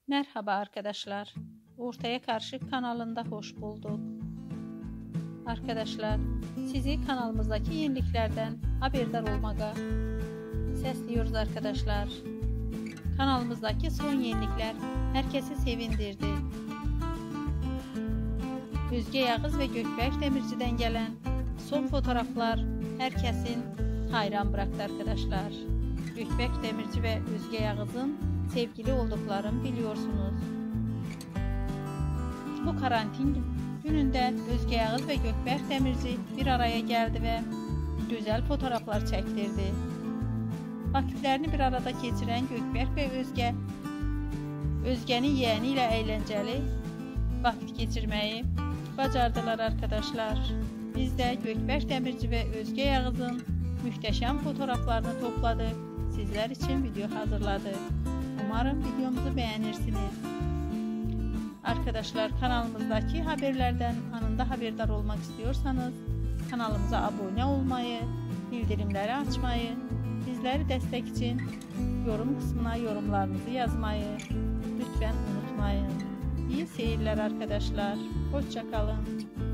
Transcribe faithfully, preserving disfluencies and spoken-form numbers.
Merhaba arkadaşlar. Ortaya Karşı kanalında hoş bulduk. Arkadaşlar, sizi kanalımızdaki yeniliklerden haberdar olmağa sesliyoruz arkadaşlar. Kanalımızdaki son yenilikler herkesi sevindirdi. Özge Yağız ve Gökberk Demirci'den gelen son fotoğraflar herkesin hayran bıraktı arkadaşlar. Gökberk Demirci ve Özge Yağız'ın sevgili olduklarını biliyorsunuz. Bu karantin gününde Özge Yağız ve Gökberk Demirci bir araya geldi ve güzel fotoğraflar çektirdi. Vakitlerini bir arada geçiren Gökberk ve Özge, Özge'nin yeğeniyle eğlenceli vakit geçirmeyi bacardılar arkadaşlar. Biz de Gökberk Demirci ve Özge Yağız'ın muhteşem fotoğraflarını topladık. Sizler için video hazırladık. Umarım videomuzu beğenirsiniz. Arkadaşlar, kanalımızdaki haberlerden anında haberdar olmak istiyorsanız kanalımıza abone olmayı, bildirimleri açmayı, bizleri destek için yorum kısmına yorumlarınızı yazmayı lütfen unutmayın. İyi seyirler arkadaşlar. Hoşça kalın.